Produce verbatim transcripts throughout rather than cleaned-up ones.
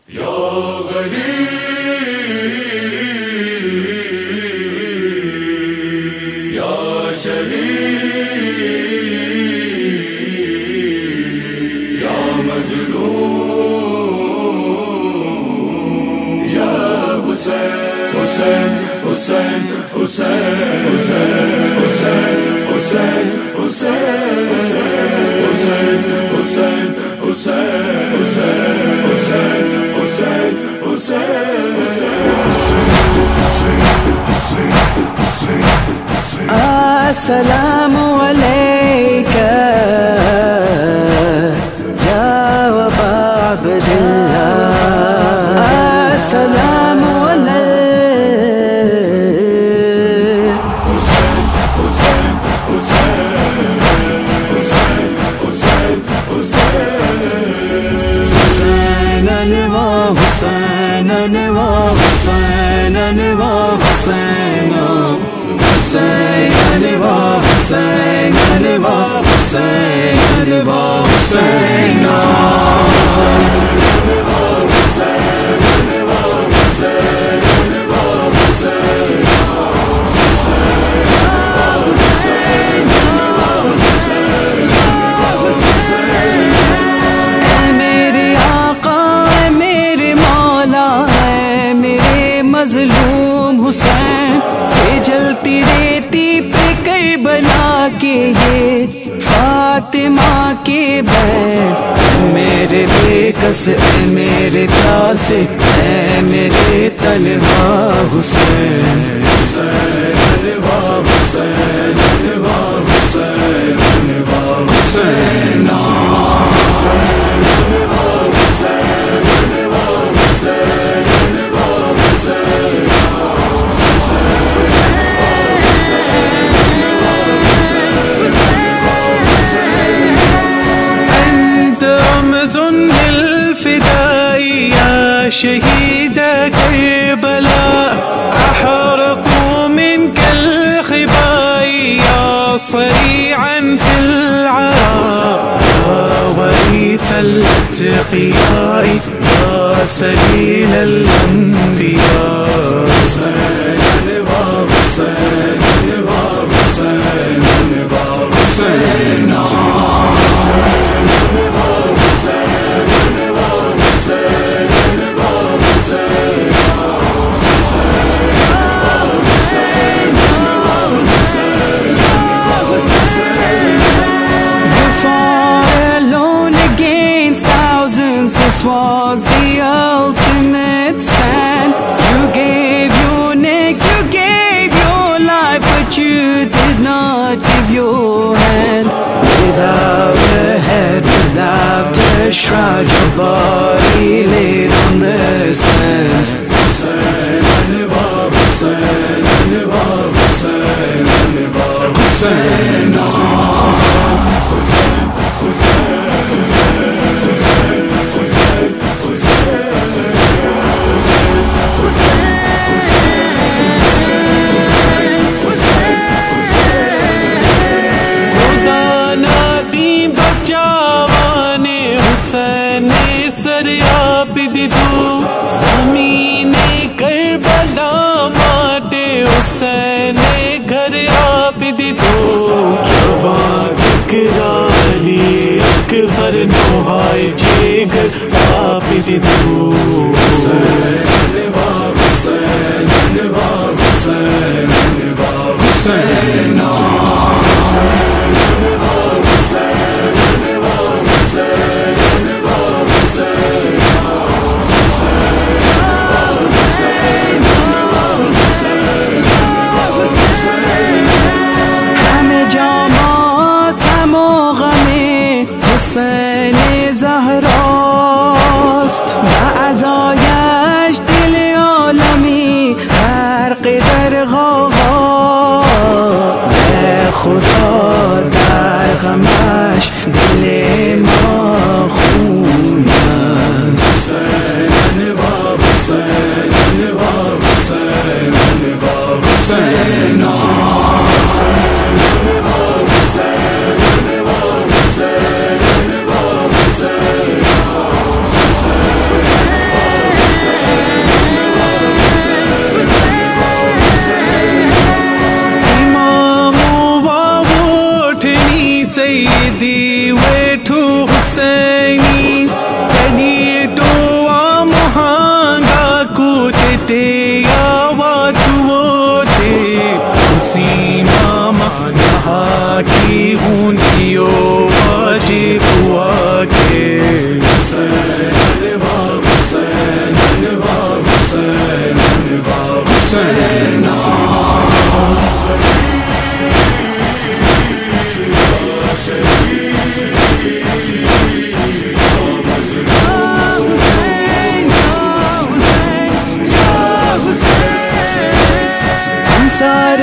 या गरीब या शहीद या मज़लूम या Hussain Hussain Hussain Hussain Hussain Hussain Hussain Hussain Hussain Hussain Hussain Hussain Hussain Hussain अस्सलामु अलैका या अबा अब्दिल्लाह अस्सलामु मज़लूम हुसैन ये जलती रेती पे करबला के ये फातिमा के बैर मेरे बेकस ए मेरे प्यासे ए मेरे तन्हा Hussain Hussain Hussain Hussain Hussain शहीद करबला अहरक़ू मिनक अलखिबाई या सरीअन फिल अरा वरीथ अल-अत्क़ियाई या सलील अल-अंबिया Hussain Hussain Hussain Hussain This was the ultimate stand. You gave your neck, you gave your life, but you did not give your hand. Without a head, without a shroud, your body laid on the sands. Hussein, Hussein, Hussein, Hussein, ज़मीने Karbala माटे Hussain घर आप दितो जवान इकराली अकबर नोहाय जेगर आप दितो Hussain Hussain Hussain Hussain حسین زهراست و عزای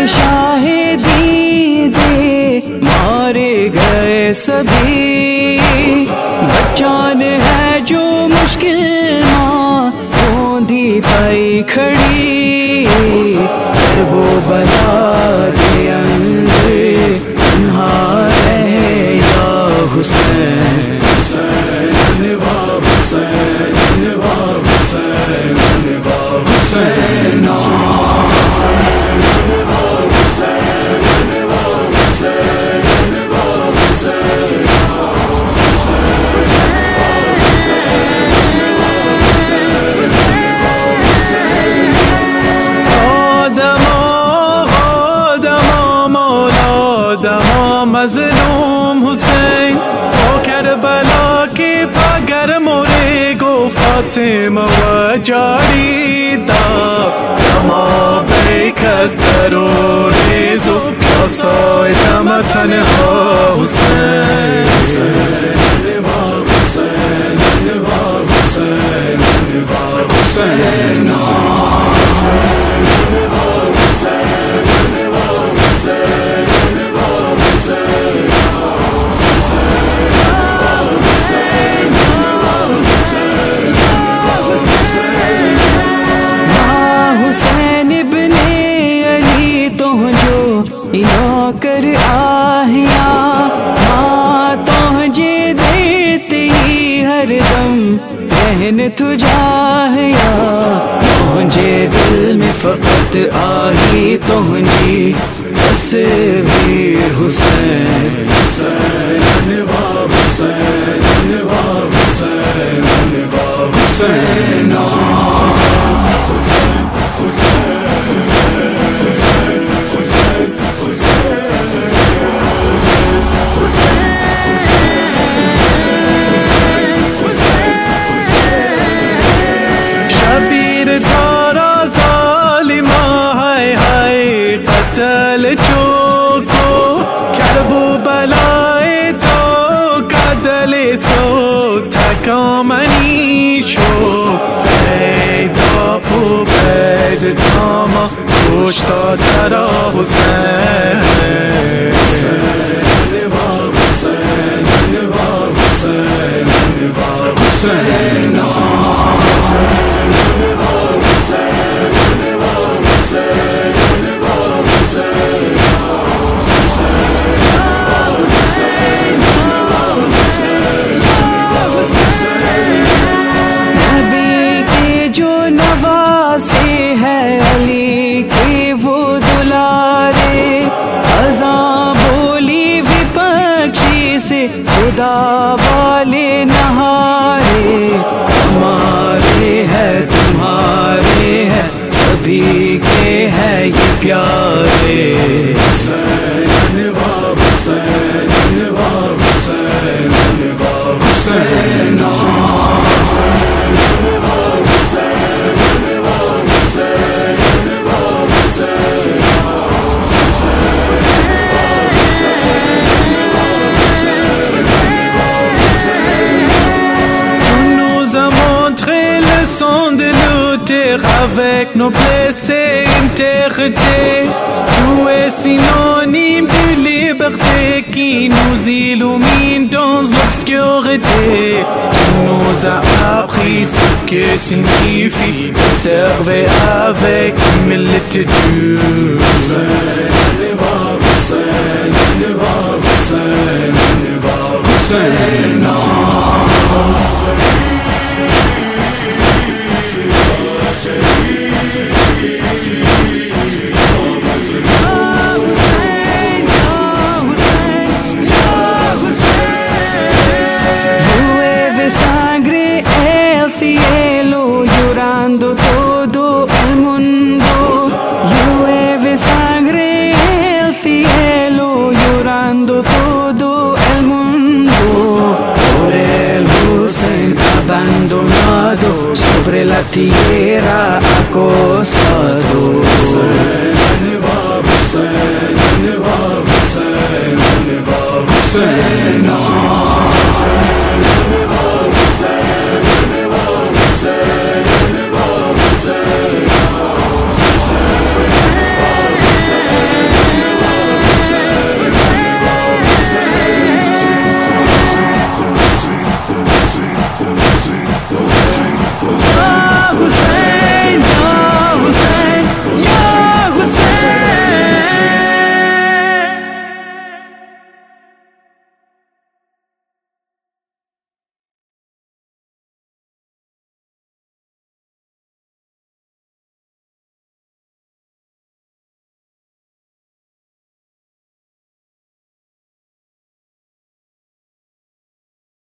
शाहिदी दे मारे गए सभी। बच्चान है जो मुश्किल माँ बूंदी पाई खड़ी। वो बला के अंदर तन्हा रहे या हुसैन। मज़लूम हुसैन ओ करबला के पगर मोरे गो फातिमा वजाड़ी दा तमा बेकस दरोरेज़ो कसोय तमा तन्हा हुसैन। नौकर आहिया माँ तुझे देते ही हरदम रहन तुझाहिया। तुझे दिल में फकत आई तुझी तस्वीर हुसैन। कतल चोको करबो बलाए तो कदले सो थकामनी शो दापो बैद थामा कोश्ता तरा हुसैन। खुदा वाले नहारे हमारे है तुम्हारे है सभी के है ये प्यारे। Avec noblesse et intégrité, tu es synonyme de liberté qui nous illumine dans l'obscurité. Tu nous as appris ce que signifie servir avec humilité. Todo el mundo llueve sangre el cielo llorando todo el mundo por el Hussein abandonado sobre la tierra acostado. Hussein, Hussein, Hussein, Hussein.